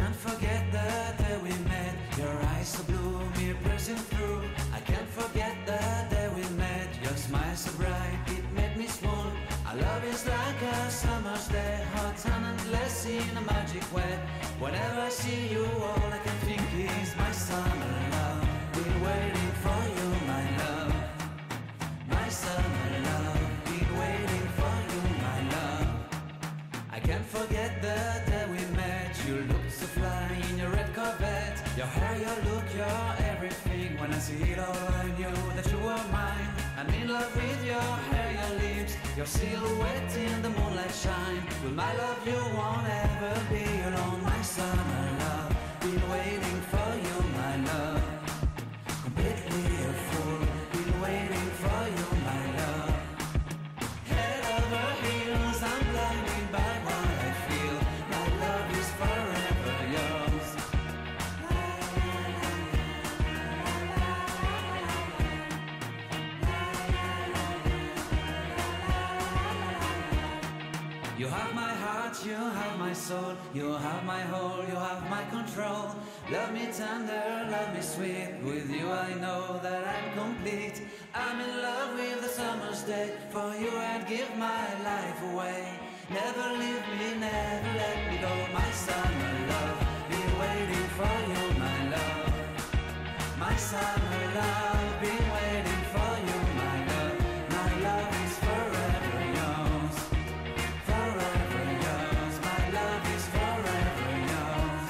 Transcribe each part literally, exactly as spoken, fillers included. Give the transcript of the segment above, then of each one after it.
can't forget the day we met. Your eyes so blue, me pressing through. I can't forget the day we met. Your smile so bright, it made me swoon. Our love is like a summer's day, hot and endless in a magic way. Whenever I see you, all I can think is my summer love. Been waiting for you, my love. My summer love. Been waiting for you, my love. I can't forget the day we met. You looked so fly in your red Corvette. Your hair, your look, your everything. When I see it all, I knew that you were mine. I'm in love with your hair, your lips, your silhouette in the moonlight shine. With my love you won't ever be alone. My summer love, been waiting for you, my love. Completely a fool, been waiting for you, my love. Head over heels, I'm blinded by what I feel. My love is forever yours. You have my heart, you have my soul, you have my whole, you have my control. Love me tender, love me sweet. With you I know that I'm complete. I'm in love with the summer's day. For you I'd give my life away. Never leave me, never let me go. My summer love, been waiting for you, my love. My summer love, been waiting for you, my love. My love is forever yours. Forever yours, my love is forever yours.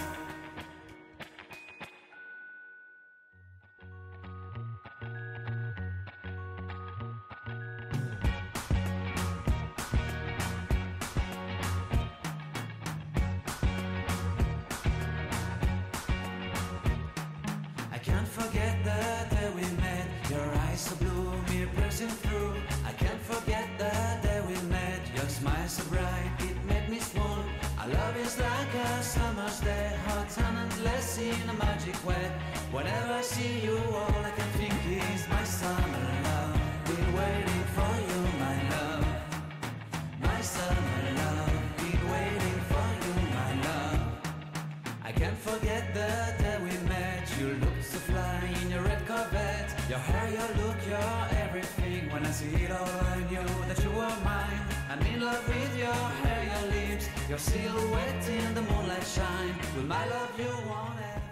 I can't forget the day we met. Your eyes so blue, me pressing through. I can't forget the day we met. Your smile so bright, it made me swoon. Our love is like a summer's day, hot and endless in a magic way. Whenever I see you, all I can think is my summer love. Been waiting for you, my love. My summer love. Been waiting for you, my love. I can't forget the day we met. You looked so fly in your red Corvette. Your hair, your look, your everything. When I see it all, I knew that you were mine. I'm in love with your hair, your lips, your silhouette in the moonlight shine. With my love you won't ever